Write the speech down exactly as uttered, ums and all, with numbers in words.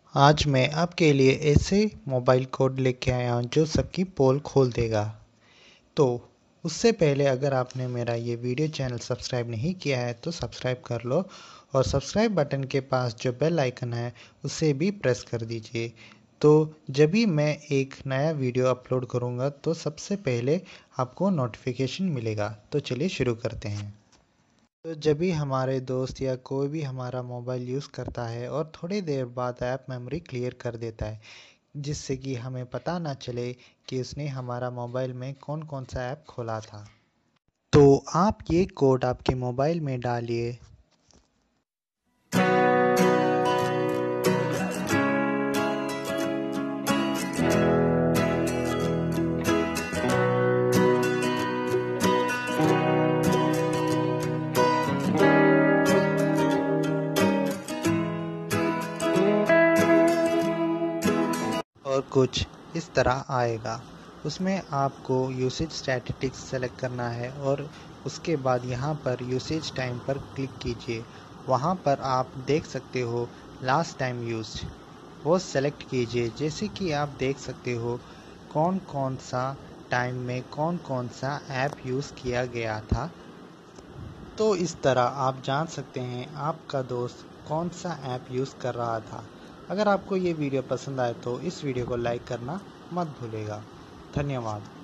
आज मैं आपके लिए ऐसे मोबाइल कोड लेके आया हूँ जो सबकी पोल खोल देगा। तो उससे पहले अगर आपने मेरा ये वीडियो चैनल सब्सक्राइब नहीं किया है तो सब्सक्राइब कर लो और सब्सक्राइब बटन के पास जो बेल आइकन है उसे भी प्रेस कर दीजिए। तो जब भी मैं एक नया वीडियो अपलोड करूँगा तो सबसे पहले आपको नोटिफिकेशन मिलेगा। तो चलिए शुरू करते हैं। तो जब भी हमारे दोस्त या कोई भी हमारा मोबाइल यूज़ करता है और थोड़ी देर बाद ऐप मेमोरी क्लियर कर देता है, जिससे कि हमें पता ना चले कि उसने हमारा मोबाइल में कौन कौन सा ऐप खोला था। तो आप ये कोड आपके मोबाइल में डालिए। और कुछ इस तरह आएगा। उसमें आपको यूसेज स्टैटिस्टिक्स सेलेक्ट करना है और उसके बाद यहाँ पर यूसेज टाइम पर क्लिक कीजिए। वहाँ पर आप देख सकते हो लास्ट टाइम यूज्ड, वो सेलेक्ट कीजिए। जैसे कि आप देख सकते हो कौन कौन सा टाइम में कौन कौन सा ऐप यूज़ किया गया था। तो इस तरह आप जान सकते हैं आपका दोस्त कौन सा ऐप यूज़ कर रहा था। अगर आपको ये वीडियो पसंद आए तो इस वीडियो को लाइक करना मत भूलिएगा। धन्यवाद।